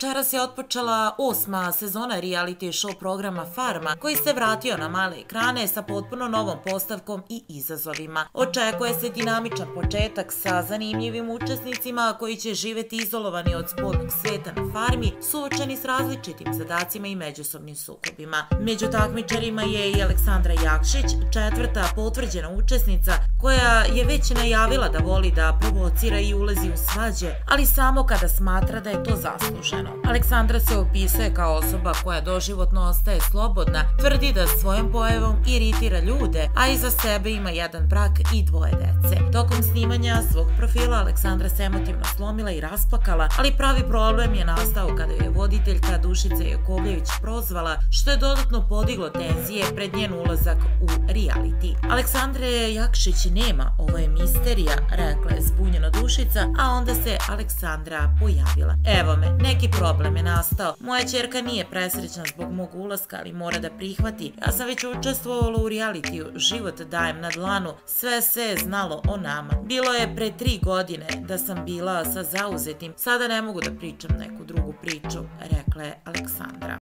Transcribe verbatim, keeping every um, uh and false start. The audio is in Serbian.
Večeras je otpočela osma sezona reality show programa Farma, koji se vratio na male ekrane sa potpuno novom postavkom i izazovima. Očekuje se dinamičan početak sa zanimljivim učesnicima koji će živeti izolovani od spoljnog sveta na farmi, suočeni s različitim zadacima i međusobnim sukobima. Među takmičarima je i Aleksandra Jakšić, četvrta potvrđena učesnica koja je već najavila da voli da provocira i ulazi u svađe, ali samo kada smatra da je to zasluženo. Aleksandra se opisuje kao osoba koja doživotno ostaje slobodna, tvrdi da svojom pojavom iritira ljude, a iza sebe ima jedan brak i dvoje dece. Tokom snimanja svog profila Aleksandra se emotivno slomila i rasplakala, ali pravi problem je nastao kada je voditeljka Dušica Jakovljević prozvala, što je dodatno podiglo tenzije pred njen ulazak u reality. Aleksandre Jakšić nema, ovo je misterija, rekla je zbunjena Dušica, a onda se Aleksandra pojavila. Evo me, neki problem je nastao. Moja ćerka nije presrećna zbog mog ulaska, ali mora da prihvati. Ja sam već učestvovala u realitiju, život dajem na dlanu, sve se je znalo o nama. Bilo je pre tri godine da sam bila sa zauzetim, sada ne mogu da pričam neku drugu priču, rekla je Aleksandra.